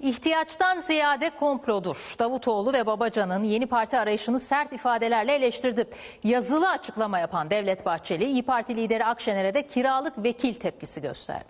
İhtiyaçtan ziyade komplodur. Davutoğlu ve Babacan'ın yeni parti arayışını sert ifadelerle eleştirdi. Yazılı açıklama yapan Devlet Bahçeli, İYİ Parti lideri Akşener'e de kiralık vekil tepkisi gösterdi.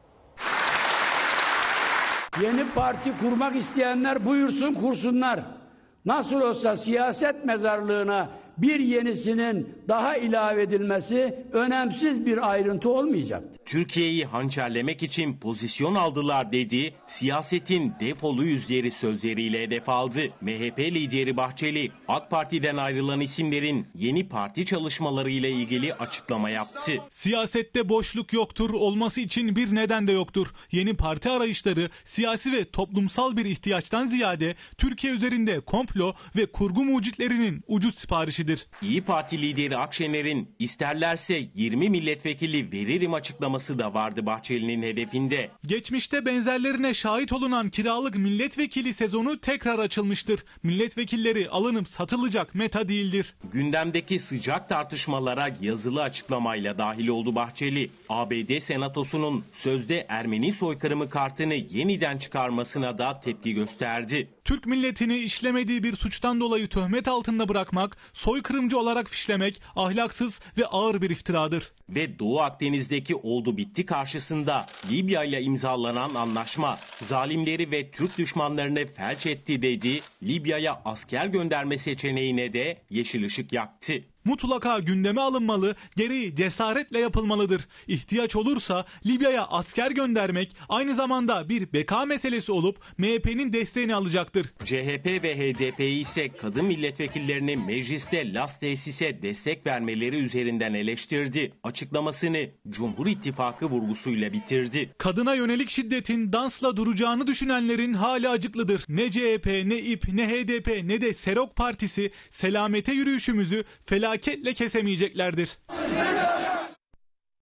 Yeni parti kurmak isteyenler buyursun kursunlar. Nasıl olsa siyaset mezarlığına bir yenisinin daha ilave edilmesi önemsiz bir ayrıntı olmayacaktır. Türkiye'yi hançerlemek için pozisyon aldılar dedi, siyasetin defolu yüzleri sözleriyle hedef aldı. MHP lideri Bahçeli, AK Parti'den ayrılan isimlerin yeni parti çalışmaları ile ilgili açıklama yaptı. Siyasette boşluk yoktur, olması için bir neden de yoktur. Yeni parti arayışları siyasi ve toplumsal bir ihtiyaçtan ziyade Türkiye üzerinde komplo ve kurgu mucitlerinin ucuz siparişidir. İYİ Parti lideri Akşener'in isterlerse 20 milletvekili veririm açıklaması da vardı Bahçeli'nin hedefinde. Geçmişte benzerlerine şahit olunan kiralık milletvekili sezonu tekrar açılmıştır. Milletvekilleri alınıp satılacak meta değildir. Gündemdeki sıcak tartışmalara yazılı açıklamayla dahil oldu Bahçeli. ABD Senatosu'nun sözde Ermeni soykırımı kartını yeniden çıkarmasına da tepki gösterdi. Türk milletini işlemediği bir suçtan dolayı töhmet altında bırakmak, soykırımcı olarak fişlemek ahlaksız ve ağır bir iftiradır. Ve Doğu Akdeniz'deki oldu bitti karşısında Libya ile imzalanan anlaşma zalimleri ve Türk düşmanlarını felç etti dedi. Libya'ya asker gönderme seçeneğine de yeşil ışık yaktı. Mutlaka gündeme alınmalı, gereği cesaretle yapılmalıdır. İhtiyaç olursa Libya'ya asker göndermek aynı zamanda bir beka meselesi olup MHP'nin desteğini alacaktır. CHP ve HDP ise kadın milletvekillerini mecliste Las Tesis'e destek vermeleri üzerinden eleştirdi. Açıklamasını Cumhur İttifakı vurgusuyla bitirdi. Kadına yönelik şiddetin dansla duracağını düşünenlerin hali acıklıdır. Ne CHP, ne İP, ne HDP, ne de Serok Partisi selamete yürüyüşümüzü felaketle kesemeyeceklerdir.